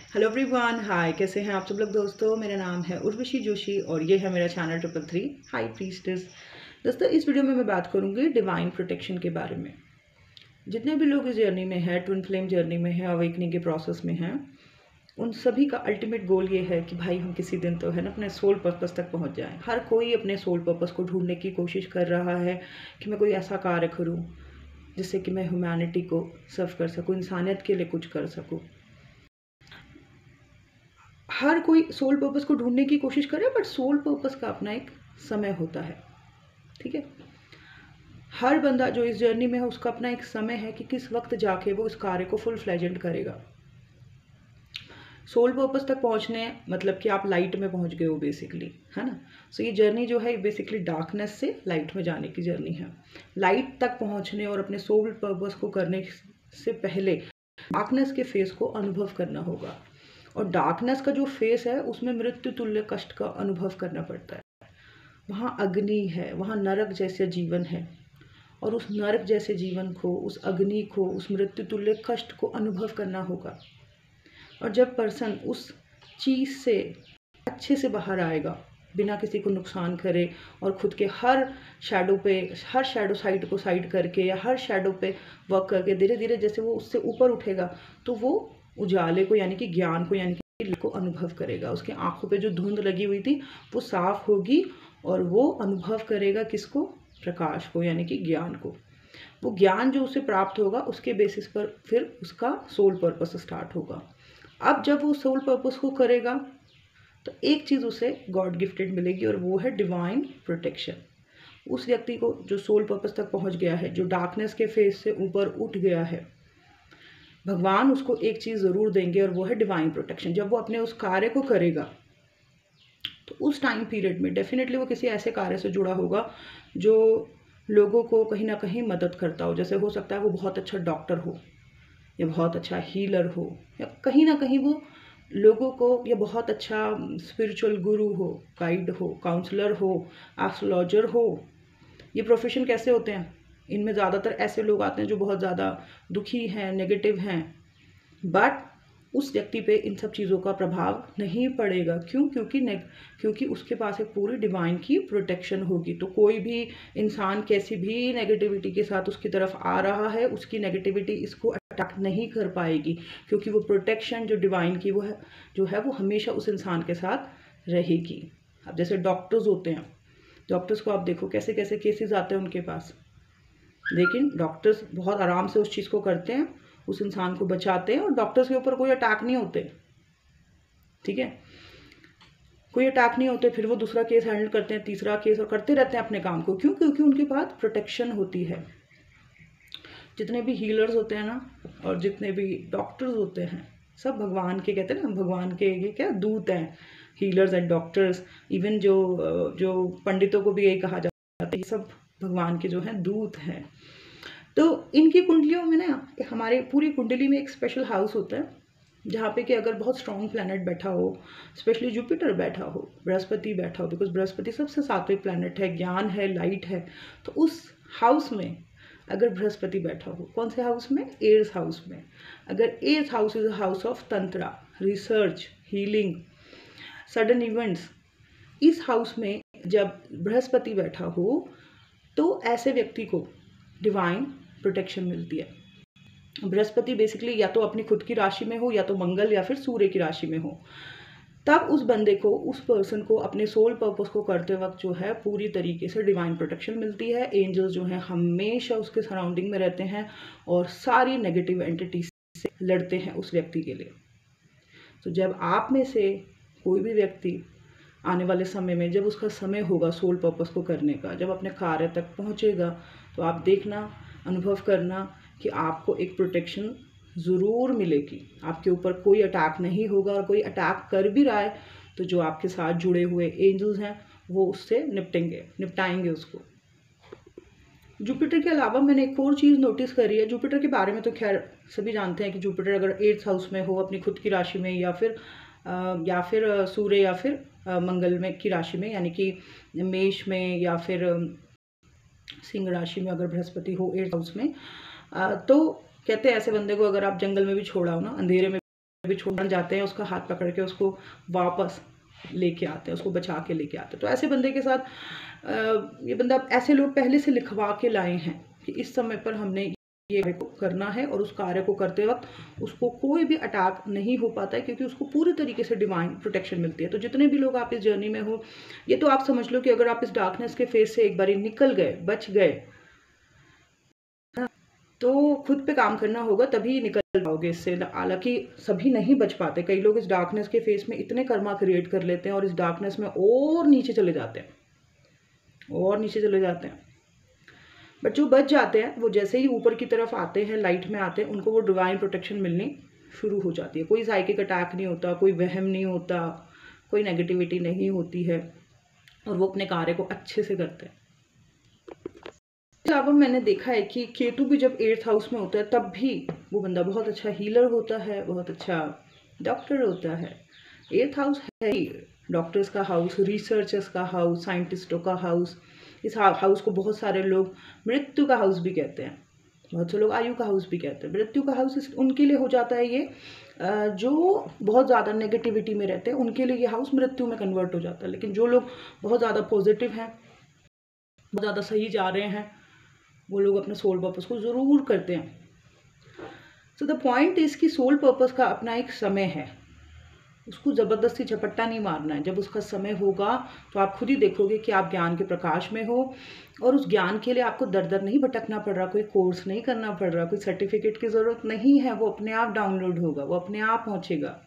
Hello everyone, हाय। कैसे हैं आप सब लोग दोस्तों। मेरा नाम है उर्वशी जोशी और ये है मेरा चैनल 333 हाई प्रीस्टेस। दोस्तों, इस वीडियो में मैं बात करूंगी डिवाइन प्रोटेक्शन के बारे में। जितने भी लोग इस जर्नी में हैं, ट्विन फ्लेम जर्नी में हैं, अवेकनिंग के प्रोसेस में हैं, उन सभी का अल्टीमेट गोल ये है कि भाई हम किसी दिन तो है ना अपने सोल पर्पस तक पहुंच जाएं। हर कोई अपने सोल पर्पस को ढूंढने की कोशिश कर रहा है कि मैं कोई ऐसा कार्य करूँ जिससे कि मैं ह्यूमैनिटी को सर्व कर सकूँ, इंसानियत के लिए कुछ कर सकूँ। हर कोई सोल पर्पस को ढूंढने की कोशिश करे, बट सोल पर्पस का अपना एक समय होता है। ठीक है, हर बंदा जो इस जर्नी में है उसका अपना एक समय है कि किस वक्त जाके वो इस कार्य को फुल फ्लेजेंट करेगा। सोल पर्पस तक पहुंचने मतलब कि आप लाइट में पहुंच गए हो बेसिकली, है ना। सो ये जर्नी जो है बेसिकली डार्कनेस से लाइट में जाने की जर्नी है। लाइट तक पहुंचने और अपने सोल पर्पस को करने से पहले डार्कनेस के फेस को अनुभव करना होगा। और डार्कनेस का जो फेस है उसमें मृत्यु तुल्य कष्ट का अनुभव करना पड़ता है। वहाँ अग्नि है, वहाँ नरक जैसे जीवन है, और उस नरक जैसे जीवन को, उस अग्नि को, उस मृत्यु तुल्य कष्ट को अनुभव करना होगा। और जब पर्सन उस चीज़ से अच्छे से बाहर आएगा, बिना किसी को नुकसान करे और खुद के हर शैडो साइड को साइड करके या हर शैडो पे वर्क करके धीरे धीरे जैसे वो उससे ऊपर उठेगा, तो वो उजाले को यानी कि ज्ञान को यानी कि को अनुभव करेगा। उसके आंखों पे जो धुंध लगी हुई थी वो साफ होगी और वो अनुभव करेगा किसको? प्रकाश को यानी कि ज्ञान को। वो ज्ञान जो उसे प्राप्त होगा उसके बेसिस पर फिर उसका सोल पर्पस स्टार्ट होगा। अब जब वो सोल पर्पस को करेगा तो एक चीज़ उसे गॉड गिफ्टेड मिलेगी और वो है डिवाइन प्रोटेक्शन। उस व्यक्ति को जो सोल पर्पस तक पहुंच गया है, जो डार्कनेस के फेस से ऊपर उठ गया है, भगवान उसको एक चीज़ ज़रूर देंगे और वो है डिवाइन प्रोटेक्शन। जब वो अपने उस कार्य को करेगा तो उस टाइम पीरियड में डेफिनेटली वो किसी ऐसे कार्य से जुड़ा होगा जो लोगों को कहीं ना कहीं मदद करता हो। जैसे हो सकता है वो बहुत अच्छा डॉक्टर हो, या बहुत अच्छा हीलर हो, या कहीं ना कहीं वो लोगों को, या बहुत अच्छा स्पिरिचुअल गुरु हो, गाइड हो, काउंसलर हो, एस्ट्रोलॉजर हो। ये प्रोफेशन कैसे होते हैं? इनमें ज़्यादातर ऐसे लोग आते हैं जो बहुत ज़्यादा दुखी हैं, नेगेटिव हैं, बट उस व्यक्ति पे इन सब चीज़ों का प्रभाव नहीं पड़ेगा। क्यों? क्योंकि उसके पास एक पूरी डिवाइन की प्रोटेक्शन होगी। तो कोई भी इंसान कैसी भी नेगेटिविटी के साथ उसकी तरफ आ रहा है, उसकी नेगेटिविटी इसको अटैक नहीं कर पाएगी, क्योंकि वो प्रोटेक्शन जो डिवाइन की वो है वो हमेशा उस इंसान के साथ रहेगी। अब जैसे डॉक्टर्स होते हैं, डॉक्टर्स को आप देखो कैसे कैसे केसेस आते हैं उनके पास, लेकिन डॉक्टर्स बहुत आराम से उस चीज़ को करते हैं, उस इंसान को बचाते हैं और डॉक्टर्स के ऊपर कोई अटैक नहीं होते। ठीक है, कोई अटैक नहीं होते, फिर वो दूसरा केस हैंडल करते हैं, तीसरा केस, और करते रहते हैं अपने काम को। क्यों? क्योंकि उनके पास प्रोटेक्शन होती है। जितने भी हीलर्स होते हैं ना, और जितने भी डॉक्टर्स होते हैं, सब भगवान के, कहते हैं ना, भगवान के ये क्या दूत हैं, हीलर्स एंड डॉक्टर्स। इवन जो पंडितों को भी यही कहा जाता है, ये सब भगवान के जो हैं दूत हैं। तो इनकी कुंडलियों में ना, हमारे पूरी कुंडली में एक स्पेशल हाउस होता है जहाँ पे कि अगर बहुत स्ट्रॉन्ग प्लैनेट बैठा हो, स्पेशली जुपिटर बैठा हो, बृहस्पति बैठा हो, बिकॉज बृहस्पति सबसे सात्विक प्लैनेट है, ज्ञान है, लाइट है। तो उस हाउस में अगर बृहस्पति बैठा हो, कौन से हाउस में? एर्स हाउस में। अगर एर्स house is a house of tantra, research, healing, sudden events, इस हाउस में जब बृहस्पति बैठा हो तो ऐसे व्यक्ति को डिवाइन प्रोटेक्शन मिलती है। बृहस्पति बेसिकली या तो अपनी खुद की राशि में हो, या तो मंगल या फिर सूर्य की राशि में हो, तब उस बंदे को, उस पर्सन को अपने सोल पर्पस को करते वक्त जो है पूरी तरीके से डिवाइन प्रोटेक्शन मिलती है। एंजल्स जो हैं हमेशा उसके सराउंडिंग में रहते हैं और सारी नेगेटिव एंटिटी से लड़ते हैं उस व्यक्ति के लिए। तो जब आप में से कोई भी व्यक्ति आने वाले समय में, जब उसका समय होगा सोल पर्पस को करने का, जब अपने कार्य तक पहुंचेगा, तो आप देखना, अनुभव करना कि आपको एक प्रोटेक्शन ज़रूर मिलेगी। आपके ऊपर कोई अटैक नहीं होगा, और कोई अटैक कर भी रहा है तो जो आपके साथ जुड़े हुए एंजल्स हैं वो उससे निपटाएंगे उसको। जुपिटर के अलावा मैंने एक और चीज़ नोटिस करी है। जुपिटर के बारे में तो खैर सभी जानते हैं कि जुपिटर अगर 8th हाउस में हो, अपनी खुद की राशि में, या फिर सूर्य या फिर मंगल में की राशि में, यानी कि मेष में या फिर सिंह राशि में अगर बृहस्पति हो 8th हाउस में, तो कहते हैं ऐसे बंदे को अगर आप जंगल में भी छोड़ाओ ना, अंधेरे में भी छोड़ने जाते हैं, उसका हाथ पकड़ के उसको वापस लेके आते हैं, उसको बचा के लेके आते हैं। तो ऐसे बंदे के साथ ये बंदा, ऐसे लोग पहले से लिखवा के लाए हैं कि इस समय पर हमने ये कार्य को करना है, और उस कार्य को करते वक्त उसको कोई भी अटैक नहीं हो पाता है, क्योंकि उसको पूरी तरीके से डिवाइन प्रोटेक्शन मिलती है। तो जितने भी लोग आप इस जर्नी में हो, ये तो आप समझ लो कि अगर आप इस डार्कनेस के फेज से एक बार निकल गए, बच गए, तो खुद पे काम करना होगा, तभी निकल पाओगे इससे। हालांकि सभी नहीं बच पाते, कई लोग इस डार्कनेस के फेस में इतने कर्मा क्रिएट कर लेते हैं और इस डार्कनेस में और नीचे चले जाते हैं, और नीचे चले जाते हैं। बट जो बच जाते हैं वो जैसे ही ऊपर की तरफ आते हैं, लाइट में आते हैं, उनको वो डिवाइन प्रोटेक्शन मिलनी शुरू हो जाती है। कोई साइकिक अटैक नहीं होता, कोई वहम नहीं होता, कोई नेगेटिविटी नहीं होती है, और वो अपने कार्य को अच्छे से करते हैं। अब मैंने देखा है कि केतु भी जब 8th हाउस में होता है तब भी वो बंदा बहुत अच्छा हीलर होता है, बहुत अच्छा डॉक्टर होता है। 8th हाउस है डॉक्टर्स का हाउस, रिसर्चर्स का हाउस, साइंटिस्टों का हाउस। इस हाउस को बहुत सारे लोग मृत्यु का हाउस भी कहते हैं, बहुत से लोग आयु का हाउस भी कहते हैं। मृत्यु का हाउस उनके लिए हो जाता है ये जो बहुत ज़्यादा नेगेटिविटी में रहते हैं, उनके लिए ये हाउस मृत्यु में कन्वर्ट हो जाता है। लेकिन जो लोग बहुत ज़्यादा पॉजिटिव हैं, बहुत ज़्यादा सही जा रहे हैं, वो लोग अपने सोल पर्पस को ज़रूर करते हैं। सो द पॉइंट इज़ कि सोल पर्पस का अपना एक समय है, उसको ज़बरदस्ती झपट्टा नहीं मारना है। जब उसका समय होगा तो आप खुद ही देखोगे कि आप ज्ञान के प्रकाश में हो, और उस ज्ञान के लिए आपको दर दर नहीं भटकना पड़ रहा, कोई कोर्स नहीं करना पड़ रहा, कोई सर्टिफिकेट की ज़रूरत नहीं है। वो अपने आप डाउनलोड होगा, वो अपने आप पहुँचेगा,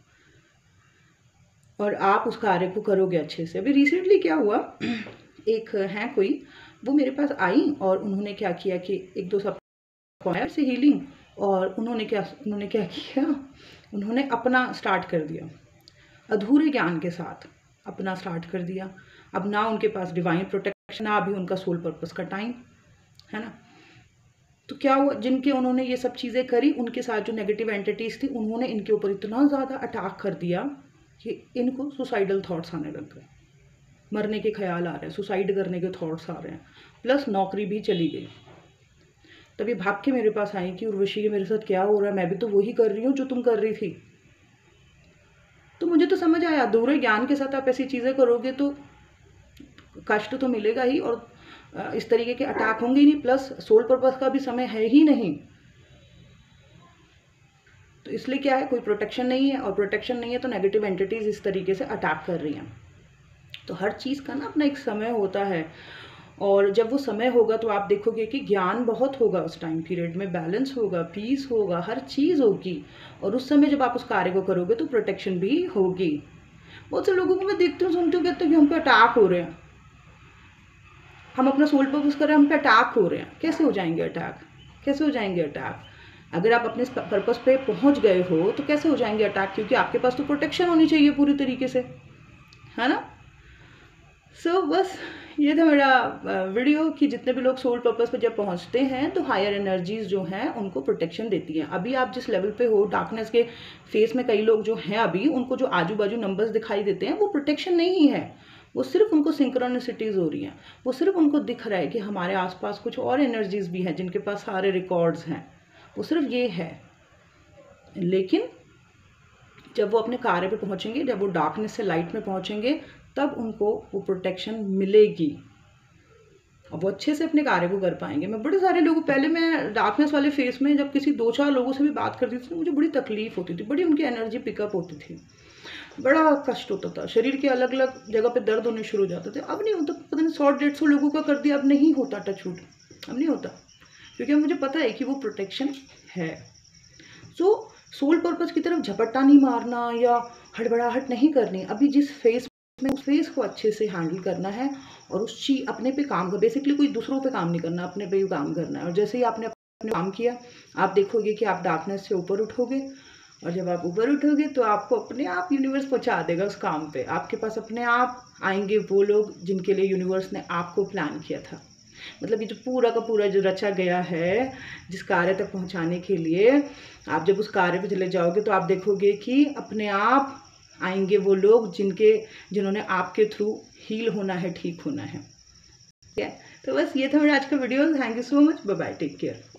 और आप उस कार्य को करोगे अच्छे से। अभी रिसेंटली क्या हुआ, एक है कोई, वो मेरे पास आई और उन्होंने क्या किया कि 1-2 सप्ताह से हीलिंग, और उन्होंने क्या किया, उन्होंने अपना स्टार्ट कर दिया, अधूरे ज्ञान के साथ अपना स्टार्ट कर दिया। अब ना उनके पास डिवाइन प्रोटेक्शन, ना अभी उनका सोल पर्पस का टाइम है ना। तो क्या हुआ, जिनके उन्होंने ये सब चीज़ें करी, उनके साथ जो नेगेटिव एंटिटीज थी, उन्होंने इनके ऊपर इतना ज़्यादा अटैक कर दिया कि इनको सुसाइडल थॉट्स आने लग गए, मरने के ख्याल आ रहे हैं, सुसाइड करने के थॉट्स आ रहे हैं, प्लस नौकरी भी चली गई। तभी भाग के मेरे पास आई कि उर्वशी मेरे साथ क्या हो रहा है, मैं भी तो वही कर रही हूँ जो तुम कर रही थी। तो मुझे तो समझ आया, अधूरे ज्ञान के साथ आप ऐसी चीज़ें करोगे तो कष्ट तो मिलेगा ही, और इस तरीके के अटैक होंगे ही नहीं, प्लस सोल पर्पस का भी समय है ही नहीं। तो इसलिए क्या है, कोई प्रोटेक्शन नहीं है, और प्रोटेक्शन नहीं है तो नेगेटिव एंटिटीज इस तरीके से अटैक कर रही हैं। तो हर चीज़ का ना अपना एक समय होता है, और जब वो समय होगा तो आप देखोगे कि ज्ञान बहुत होगा उस टाइम पीरियड में, बैलेंस होगा, पीस होगा, हर चीज़ होगी, और उस समय जब आप उस कार्य को करोगे तो प्रोटेक्शन भी होगी। बहुत से लोगों को मैं देखती हूँ, सुनती हूँ, कहते हैं कि हम पे अटैक हो रहे हैं, हम अपना सोल पर्पस कर रहे हैं, हम पे अटैक हो रहे हैं। कैसे हो जाएंगे अटैक, कैसे हो जाएंगे अटैक? अगर आप अपने पर्पस पे पहुँच गए हो तो कैसे हो जाएंगे अटैक? क्योंकि आपके पास तो प्रोटेक्शन होनी चाहिए पूरी तरीके से, है ना। सो बस ये था मेरा वीडियो कि जितने भी लोग सोल पर्पस पे जब पहुंचते हैं तो हायर एनर्जीज जो हैं उनको प्रोटेक्शन देती हैं। अभी आप जिस लेवल पे हो, डार्कनेस के फेस में कई लोग जो हैं अभी, उनको जो आजू बाजू नंबर्स दिखाई देते हैं वो प्रोटेक्शन नहीं है, वो सिर्फ उनको सिंक्रोनिसिटीज हो रही हैं, वो सिर्फ उनको दिख रहा है कि हमारे आसपास कुछ और एनर्जीज भी हैं जिनके पास सारे रिकॉर्ड्स हैं, वो सिर्फ ये है। लेकिन जब वो अपने कार्य पे पहुंचेंगे, जब वो डार्कनेस से लाइट में पहुंचेंगे, तब उनको वो प्रोटेक्शन मिलेगी और वो अच्छे से अपने कार्य को कर पाएंगे। मैं बड़े सारे लोगों, पहले मैं डार्कनेस वाले फेस में जब किसी 2-4 लोगों से भी बात करती थी तो मुझे बड़ी तकलीफ होती थी, बड़ी उनकी एनर्जी पिकअप होती थी, बड़ा कष्ट होता था, शरीर के अलग अलग जगह पे दर्द होने शुरू हो जाते थे। अब नहीं होता, पता नहीं 100-150 लोगों का कर दिया, अब नहीं होता, टचवुड, अब नहीं होता, क्योंकि मुझे पता है कि वो प्रोटेक्शन है। सो सोल पर्पस की तरफ झपट्टा नहीं मारना या हड़बड़ाहट नहीं करनी। अभी जिस फेस में, उस फेस को अच्छे से हैंडल करना है और उस चीज अपने पे काम कर, बेसिकली कोई दूसरों पे काम नहीं करना, अपने पे ही काम करना है। और जैसे ही आपने अपने काम किया, आप देखोगे कि आप डार्कनेस से ऊपर उठोगे, और जब आप ऊपर उठोगे तो आपको अपने आप यूनिवर्स पहुंचा देगा उस काम पे। आपके पास अपने आप आएंगे वो लोग जिनके लिए यूनिवर्स ने आपको प्लान किया था। मतलब ये जो पूरा का पूरा जो रचा गया है जिस कार्य तक पहुंचाने के लिए, आप जब उस कार्य पे चले जाओगे तो आप देखोगे कि अपने आप आएंगे वो लोग जिन्होंने आपके थ्रू हील होना है, ठीक होना है। ठीक है, तो बस ये था मेरा आज का video. Thank you so much, bye bye, take care.